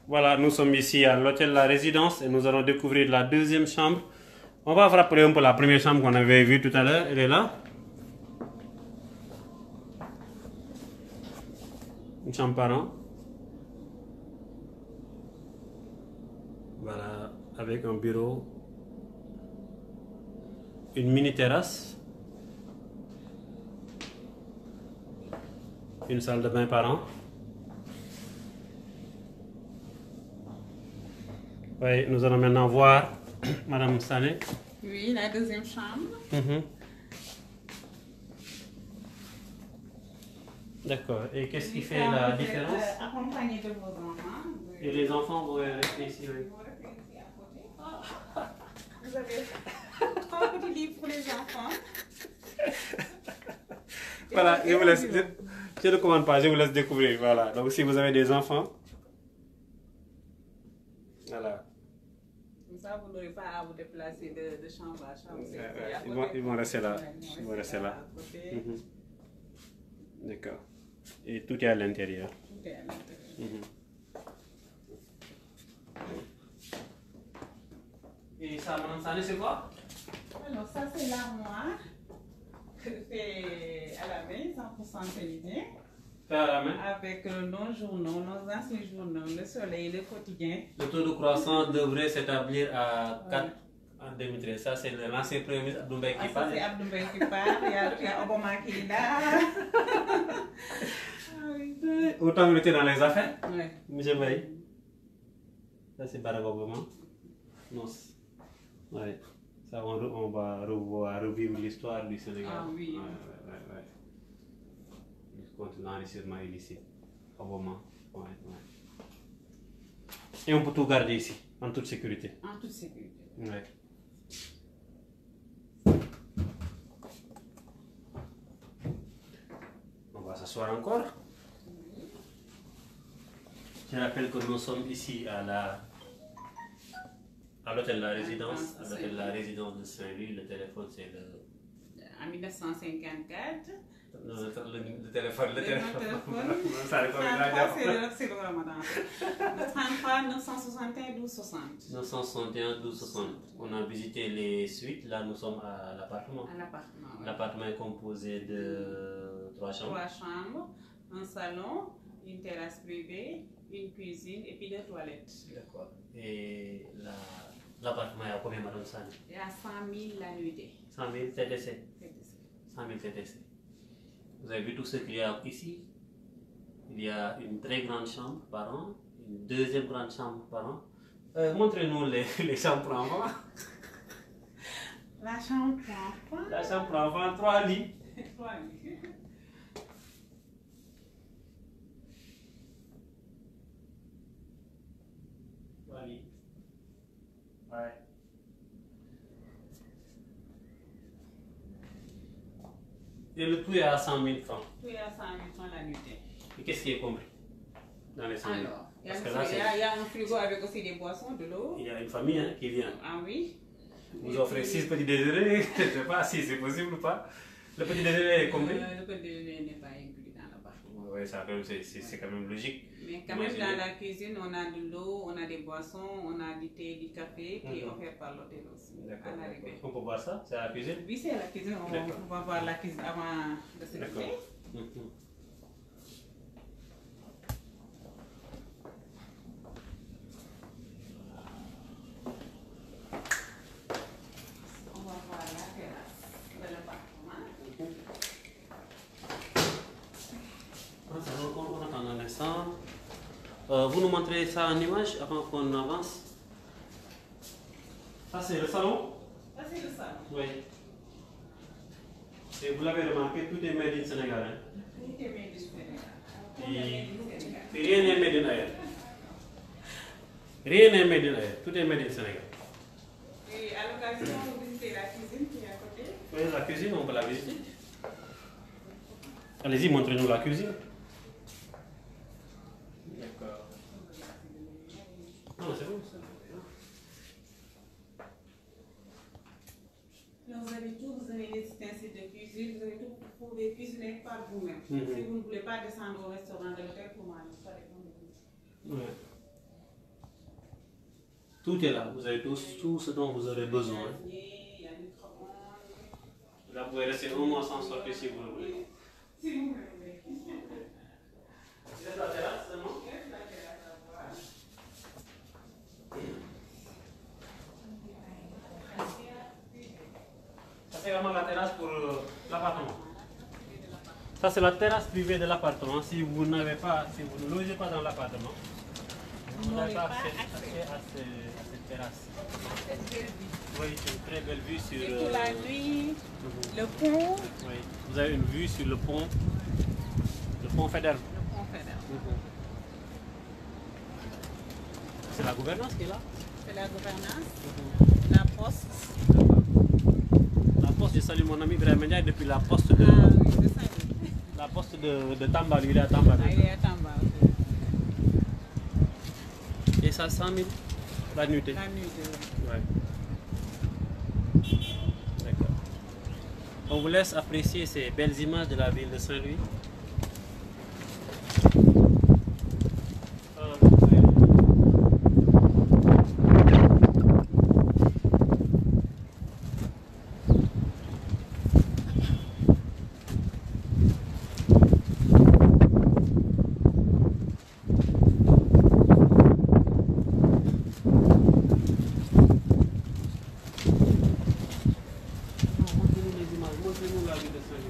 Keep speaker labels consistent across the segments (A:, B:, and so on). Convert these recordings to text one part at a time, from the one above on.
A: Voilà, nous sommes ici à l'hôtel La Résidence et nous allons découvrir la deuxième chambre. On va rappeler un peu la première chambre qu'on avait vue tout à l'heure. Elle est là. Une chambre par an. Voilà, avec un bureau. Une mini terrasse. Une salle de bain par an. Oui, nous allons maintenant voir Madame Sané.
B: Oui, la deuxième chambre.
A: D'accord. Et qu'est-ce qui fait la différence?
B: Accompagné de vos enfants.
A: Et les enfants vont rester ici, oui.
B: Vous restez ici à côté. Vous avez 3 petits lits pour les enfants.
A: Voilà, je vous laisse. Je ne commande pas, je vous laisse découvrir. Voilà. Donc si vous avez des enfants, voilà.
B: Comme ça, vous n'aurez pas à vous déplacer de chambre à chambre.
A: Ils vont rester là. Ils vont rester là. D'accord. Et tout est à l'intérieur.
B: Tout est à l'intérieur.
A: Et ça, Madame Sané, c'est quoi?
B: Alors, ça, c'est l'armoire. Fait à la main, 100% féminin.
A: Fait à la main.
B: Avec nos journaux, nos anciens journaux, le soleil, le quotidien.
A: Le taux de croissance devrait s'établir à 4 en 2013. Ça, c'est l'ancien premier ministre Abdou Mbaye qui parle.
B: C'est Abdou Mbaye qui parle. Il y a Obama qui est là.
A: Autant il était dans les affaires.
B: Oui.
A: Monsieur Mbaye. Ça, c'est Barack Obama. Non. Ouais. Ça, on va revivre l'histoire du Sénégal.
B: Ah oui.
A: Ouais. Contre l'enrichissement illicite. Obama. Ouais. Et on peut tout garder ici, en toute sécurité.
B: En toute sécurité.
A: Ouais. On va s'asseoir encore. Je rappelle que nous sommes ici à l'hôtel La Résidence, à l'hôtel La Résidence de Saint-Louis. Le téléphone, c'est le...
B: En 1954.
A: Le téléphone. Ça
B: c'est le Ramadan. Le 33 961 12 60.
A: 961 12 60. On a visité les suites. Là, nous sommes à l'appartement.
B: À l'appartement, oui.
A: L'appartement est composé de 3 chambres.
B: 3 chambres, un salon, une terrasse privée, une cuisine et puis 2 toilettes.
A: D'accord. Et l'appartement est à combien, Madame Sani?
B: Il y a 100 000 la nuitée.
A: 100 000 TTC. 100 000 TTC. Vous avez vu tout ce qu'il y a ici? Il y a une très grande chambre par an, une deuxième grande chambre par an. Montrez-nous les chambres pour enfants.
B: La chambre pour enfants.
A: La chambre pour enfants, 3 lits.
B: 3 lits.
A: Ouais. Et le tout est à 100 000 francs.
B: Tout est à 100 000 francs la nuitée.
A: Et qu'est-ce qui est compris dans les 100 000?
B: Alors, il y a un frigo avec aussi des boissons, de l'eau.
A: Il y a une famille qui vient.
B: Ah oui.
A: Vous offrez 6 petits déjeuners. Je ne sais pas si c'est possible ou pas. Le petit déjeuner est compris?
B: Le petit déjeuner n'est pas inclus dans l'appartement.
A: Oui, c'est quand même logique.
B: Mais quand même, dans la cuisine, on a de l'eau, on a des boissons, on a du thé, du café qui est offert par l'hôtel aussi.
A: D'accord.
B: À l'arrivée.
A: On peut voir ça? C'est à la cuisine?
B: Oui, c'est à la cuisine. On va voir la cuisine avant de se lever. On va voir la terrasse de l'appartement.
A: On attend un instant. Vous nous montrez ça en image avant qu'on avance? Ça, c'est le salon?
B: Ça, c'est le salon.
A: Oui. Et vous l'avez remarqué, tout est made in Sénégal. Hein?
B: Tout est made in Sénégal.
A: Et rien n'est made in ailleurs. Rien n'est made in ailleurs. Tout est made in Sénégal.
B: Et à l'occasion, vous visitez la cuisine qui est à côté?
A: Oui, la cuisine, on peut la visiter. Allez-y, montrez-nous la cuisine. D'accord. Non, c'est bon, c'est bon.
B: Vous avez tout, vous avez les ustensiles de cuisine, vous avez tout, vous pouvez cuisiner par vous-même. Si vous ne voulez pas descendre au restaurant de l'hôtel pour manger, ça dépend de vous.
A: Ouais. Tout est là. Vous avez tout ce dont vous aurez besoin.
B: Il y a un micro-ondes.
A: Là, vous pouvez rester un mois sans sortir si vous le voulez.
B: Si vous le voulez.
A: C'est la terrasse seulement?
B: Laisse la terrasse à voir.
A: Ça, c'est vraiment la terrasse pour l'appartement. Ça, c'est la terrasse privée de l'appartement. Si vous ne logez pas dans l'appartement, vous n'avez pas accès à cette terrasse.
B: Cette belle vue.
A: Oui, c'est une très belle vue sur...
B: Et pour la nuit, le pont.
A: Oui, vous avez une vue sur le pont Faidherbe.
B: Le pont Faidherbe.
A: C'est la gouvernance qui est là.
B: C'est la gouvernance. La poste.
A: La poste, je salue mon ami Ibrahima Ndiaye depuis la poste de...
B: Ah oui, c'est ça.
A: La poste de Tamba, lui, il est à Tamba.
B: Ah, il est à Tamba.
A: Et ça, 100 000 la nuitée.
B: La nuit.
A: Ouais. D'accord. On vous laisse apprécier ces belles images de la ville de Saint-Louis. Montrez-nous la ville de Saint-Louis.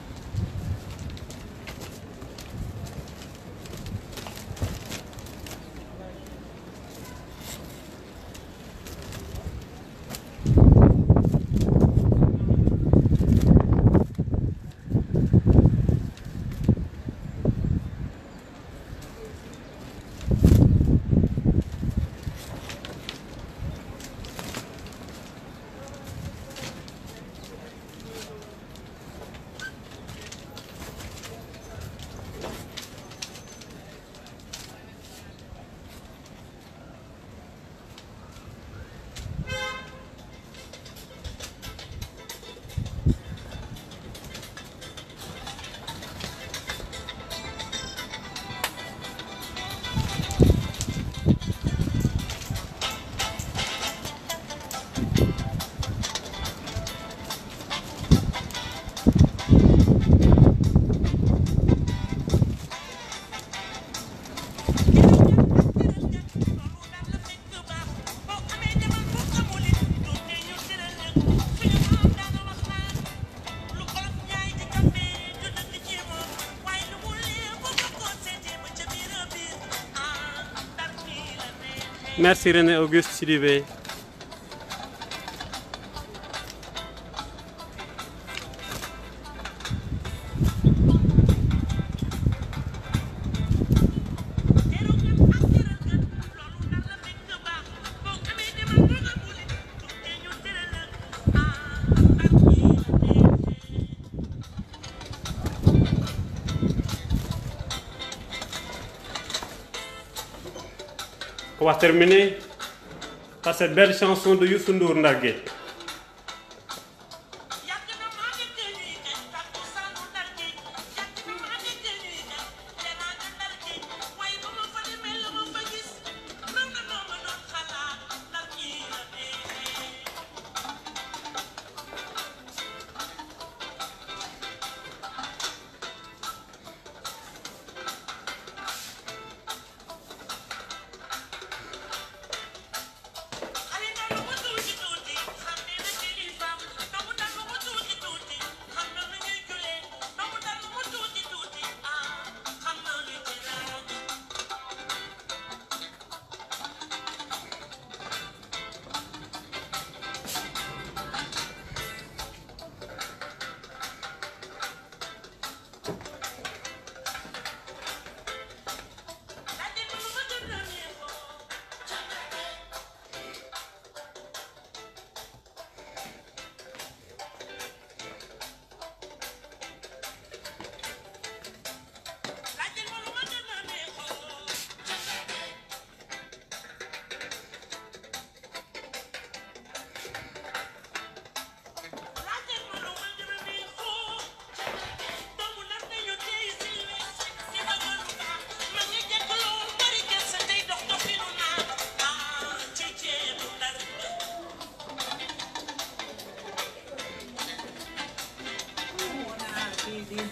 A: Merci René Auguste Sidibé. On va terminer par cette belle chanson de Youssou Ndour Ndargué.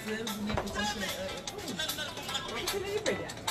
B: heures bu nekk comme suñu heure et tout donc ci la ñuy koy jaar.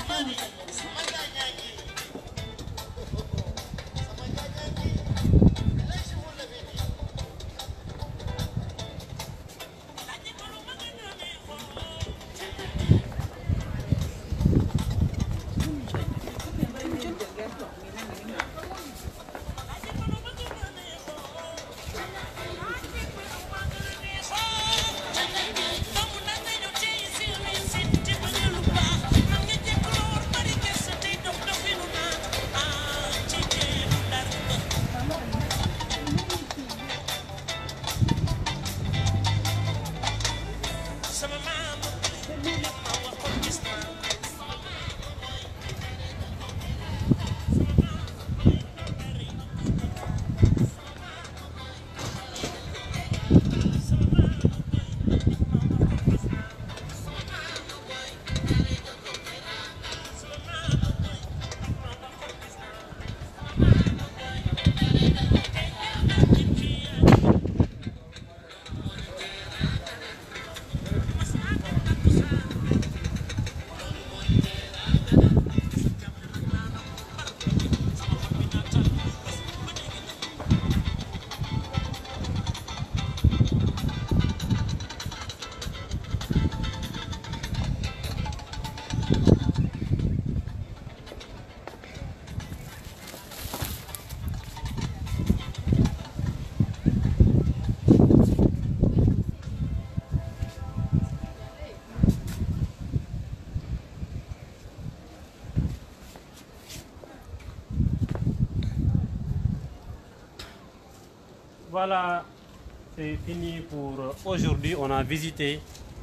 A: Voilà, c'est fini pour aujourd'hui. On a visité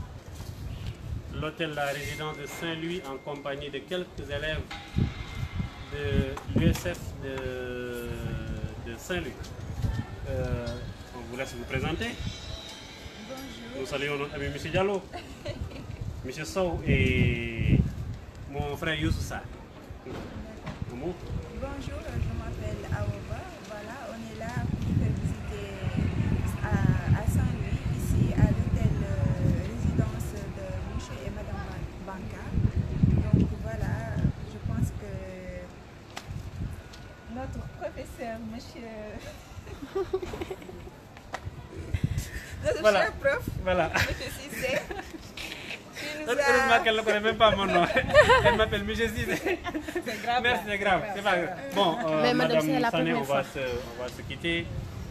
A: l'hôtel La Résidence de Saint-Louis en compagnie de quelques élèves de l'USF de Saint-Louis. On vous laisse vous présenter.
C: Bonjour.
A: Nous saluons notre ami M. Diallo, M. Sow et mon frère Youssoussa.
C: Bonjour, je m'appelle Aoba. Voilà, on est là pour faire visiter à Saint-Louis, ici à l'hôtel résidence de M. et Mme Banca. Donc voilà, je pense que notre professeur, notre
A: Voilà.
C: cher prof,
A: Voilà.
C: M. Cissé, qui nous
A: Heureusement qu'elle ne connaît même pas mon nom. Elle m'appelle M. Cissé.
B: C'est grave.
A: Merci, c'est grave. C'est pas grave. Bon,
D: Mais madame,
A: Madame
D: c'est la
A: Sané,
D: première
A: on va se quitter.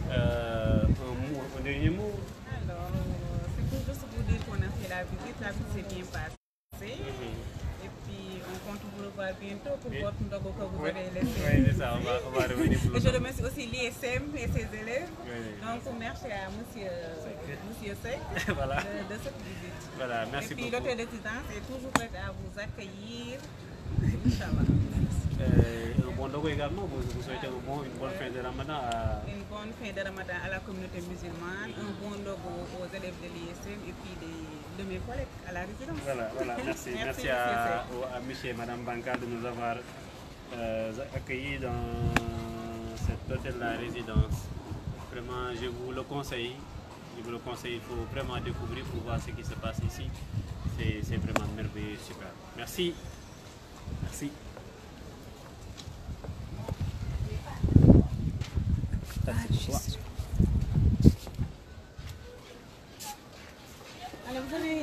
A: Un dernier mot.
B: Alors, c'est pour juste vous dire qu'on a fait la visite s'est bien passée. Et puis, on compte vous revoir bientôt pour
A: Oui.
B: votre ndogo que vous
A: Oui,
B: avez laissé.
A: oui, c'est ça, on va revenir pour
B: Et
A: le
B: je remercie aussi l'ISM et ses élèves.
A: Oui.
B: Donc, merci à Monsieur Seck
A: Voilà.
B: de cette visite.
A: Voilà, merci
B: Et puis,
A: beaucoup.
B: l'hôtel de résidence est toujours prêt à vous accueillir. Inch'Allah.
A: Un bon dogo également, vous souhaitez une bonne fin de Ramadan à...
B: Une bonne fin de Ramadan à la communauté musulmane, un bon logo aux élèves de l'ISM et puis de mes collègues à la résidence.
A: Voilà, merci. Merci à M. et Mme Banca de nous avoir accueillis dans cet hôtel La Résidence. Vraiment, je vous le conseille. Il faut vraiment découvrir pour voir ce qui se passe ici. C'est vraiment merveilleux, super. Merci. Merci.
B: Alors, vous avez